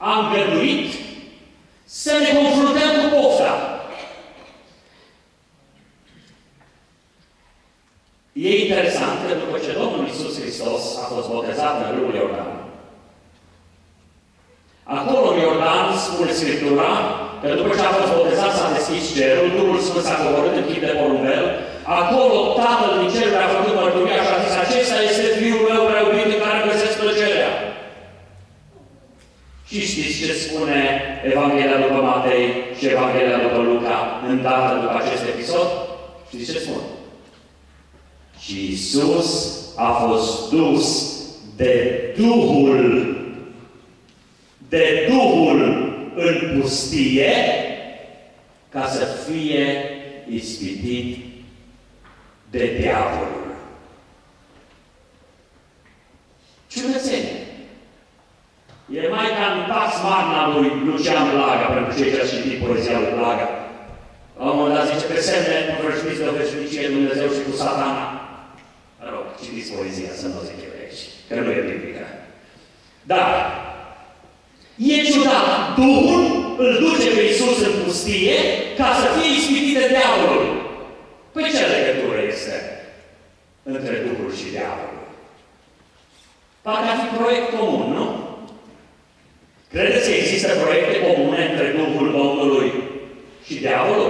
a îngăduit să ne confruntăm cu pofta. E interesant că după ce Domnul Iisus Hristos a fost botezat în râul Iordan, acolo în Iordan spune Scriptura că după ce a fost botezat s-a deschis cerul, Duhul Sfânt s-a coborât în chip de porumbel, acolo Tatăl din cer a făcut mărturia și a zis: acesta este Fiul meu prea iubit în care găsesc plăcerea. Și știți ce spune Evanghelia după Matei și Evanghelia după Luca îndată după acest episod? Știți ce spune? Și Iisus a fost dus de Duhul în pustie ca să fie ispitit de diavolul. Ciudățenie. E mai ca în Pax Magna lui Lucian Blaga, pentru cei care au citit poezia lui Blaga. La un moment dat zice: pe semne învrăjbiți de o veșnicie Dumnezeu și cu Satana. Mă rog, citiți poezia, să nu zic eu aici, că nu e biblică. Dar e ciudat, Duhul îl duce pe Iisus în pustie ca să fie ispitit de diavolul. Păi ce legătură este între Duhul și diavolul? Poate ar fi proiect comun, nu? Credeți că există proiecte comune între Duhul Domnului și diavolul?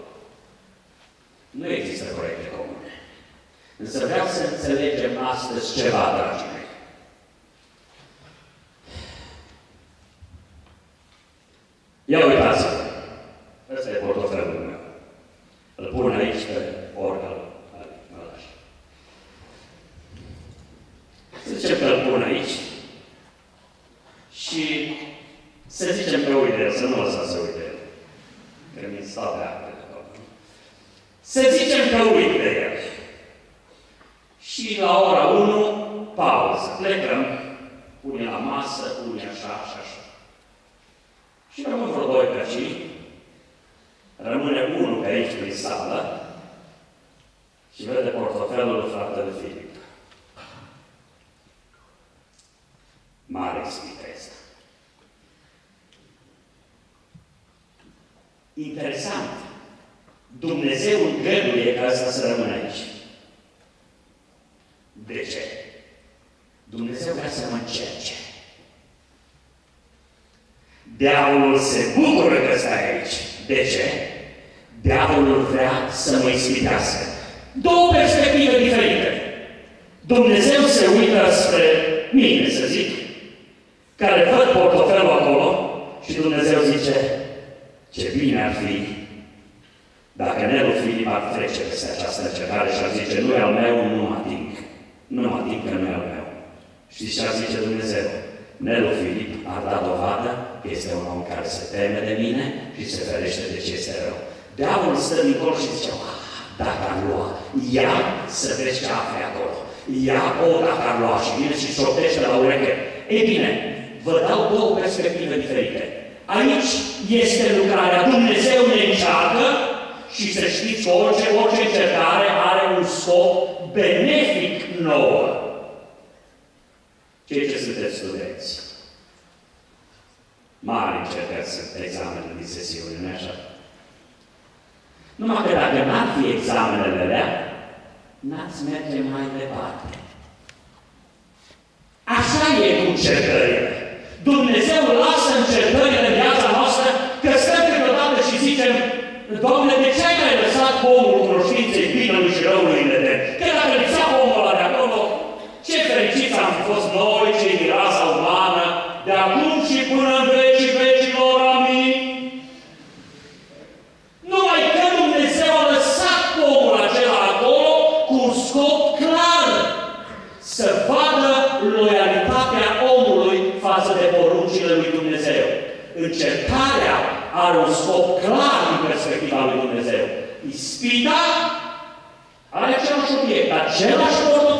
Nu există proiecte comune. Însă vreau să înțelegem astăzi ceva, dragii mei. Ia uitați-vă. Ăsta e portofelul meu. Îl pun aici pe orgăl. Să zicem că îl pun aici. Și să zicem că uite el, să nu lăsați să uite el. Că mi-i stau pe acte de acolo. Să zicem că uite el. Și la ora 1, pauză. Plecăm. Unii la masă, unii așa și așa. Și rămân vreo doi pe aici. Rămâne unul pe aici, prin sală. Și vede portofelul fratele Filip. Mare viteză. Interesant. Dumnezeu îngăduie ca asta să rămână aici. De ce? Dumnezeu vrea să mă încerce. Diavolul se bucură că stai aici. De ce? Diavolul vrea să mă ispitească. Două perspective diferite. Dumnezeu se uită spre mine, să zic, care văd portofelul acolo și Dumnezeu zice: ce bine ar fi dacă Nelu Filip ar trece peste această încercare și ar zice: nu e al meu, nu mă ating. Nu mă ating că nu e al meu. Știți ce ar zice Dumnezeu? Nelu Filip ar da dovadă că este un om care se teme de mine și se ferește de ce este rău. Diavolul stă dincolo și zice: dacă ar lua, ia să vezi ce afli acolo. Ia, dacă ar lua, și vine și șoptește la ureche. Ei bine, vă dau două perspective diferite. Aici este lucrarea. Dumnezeu ne încearcă și să știți că orice încercare are un scop benefic nouă. Cei ce sunteți studenți, mari încercări sunt examenele din sesiune, nu-i așa? Numai că dacă n-ar fi examenele alea, n-ați merge mai departe. Așa e cu încercările. Dumnezeu lasă încercările în viața noastră, că stăm câteodată și zicem: Doamne, de ce ai mai lăsat pomul cunoștinței binelui și răului în Eden? Că dacă lipsea pomul ăla de acolo, ce fericiți am fi fost noi, cei din rasa umană, de acum și până în vecii vecilor. Amin. Numai că Dumnezeu a lăsat pomul acela acolo cu un scop clar. Să vadă loialitatea omului față de poruncile lui Dumnezeu. Încercarea are un scop clar din perspectiva lui Dumnezeu. Ispita are același obiect, același portofel.